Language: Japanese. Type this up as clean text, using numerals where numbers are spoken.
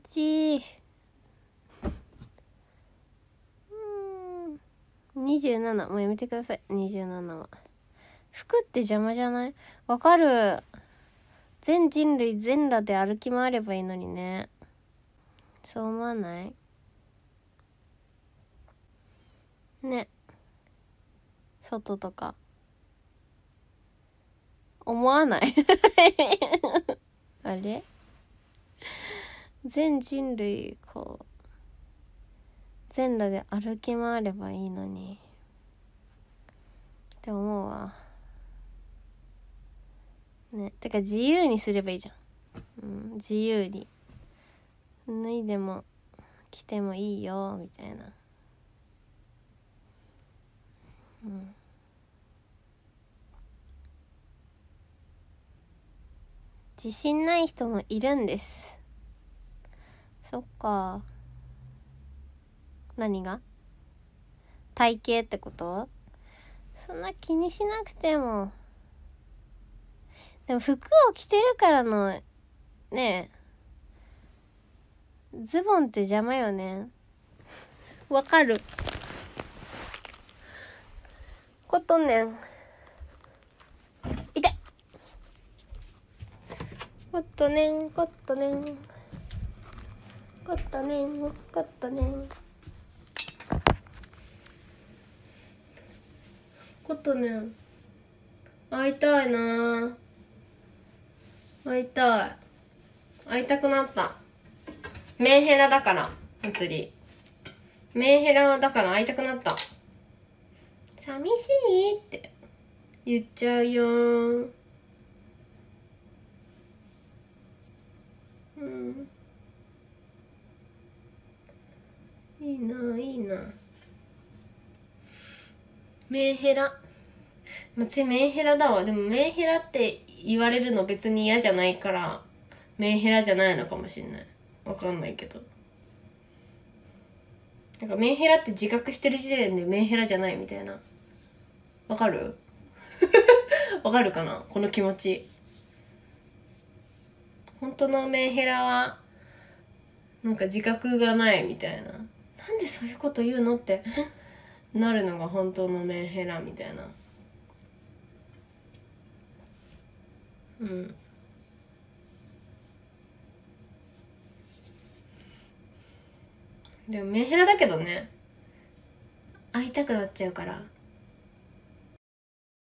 ちいい。27、もうやめてください。27は服って邪魔じゃない？わかる。全人類全裸で歩き回ればいいのにね。そう思わない？ね。外とか思わないあれ、全人類こう全裸で歩き回ればいいのにって思うわね。てか自由にすればいいじゃん、自由に脱いでも着てもいいよみたいな。自信ない人もいるんです。そっか。何が？体型ってこと？そんな気にしなくても。でも服を着てるからのねえ、ズボンって邪魔よね。わかる。ことねん。痛い。ことねん、ことねん。ことねん、ことねん。ことねん。会いたいな。会いたい。会いたくなった。メンヘラだから祭り。メンヘラだから会いたくなった。寂しいって言っちゃうよー。いいないいな。メンヘラ。私メンヘラだわ。でもメンヘラって言われるの別に嫌じゃないからメンヘラじゃないのかもしれない。わかんないけど、なんかメンヘラって自覚してる時点でメンヘラじゃないみたいな。わかるわかるかな、この気持ち。本当のメンヘラはなんか自覚がないみたいな。なんでそういうこと言うのってなるのが本当のメンヘラみたいな。でもメンヘラだけどね、会いたくなっちゃうから